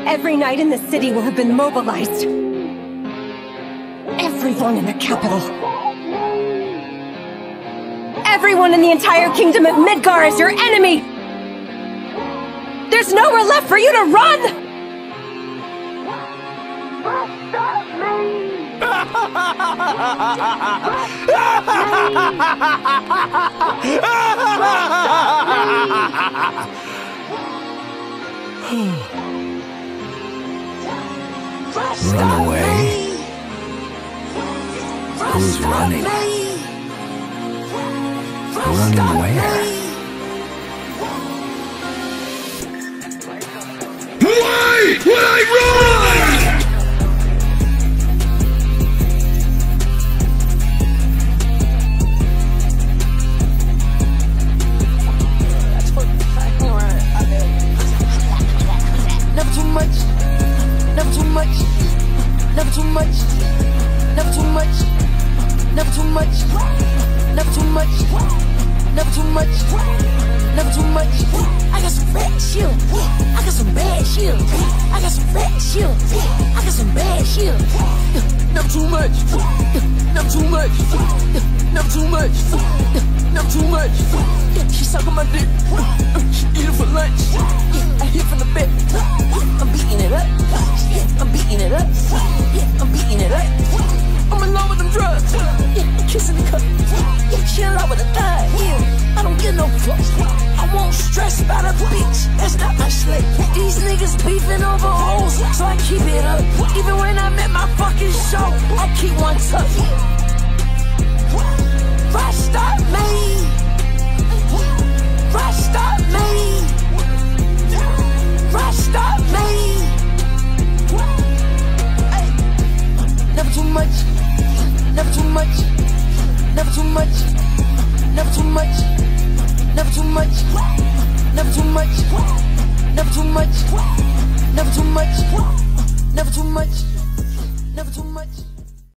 Every knight in the city will have been mobilized. Everyone in the capital. Everyone in the entire kingdom of Midgar is your enemy! There's nowhere left for you to run! Run away? Who's running? Running where? Why would I run? Never too much, never too much, never too much, never too much, never too much, never too much, never too much, never too much. I got some bad shit. I got some bad shit. I got some bad shit. I got some bad shit. Never too much, never too much, never too much, never too much. She sucking my dick. She eat it for lunch. I hit from the back. I'm beating it up. I'm beating it up. I'm beating it up. I'm in love with them drugs. I'm kissing the cup. She in love with the thigh. I don't get no fucks. I won't stress about a bitch. That's not my slave. These niggas beefing over hoes, so I keep it up. Even when I'm at my fucking show, I keep one tuck. Rush stop me. Rush stop me. Rush stop me. Never too much. Never too much. Never too much. Never too much. Never too much. Never too much. Never too much. Never too much. Never too much. Never too much.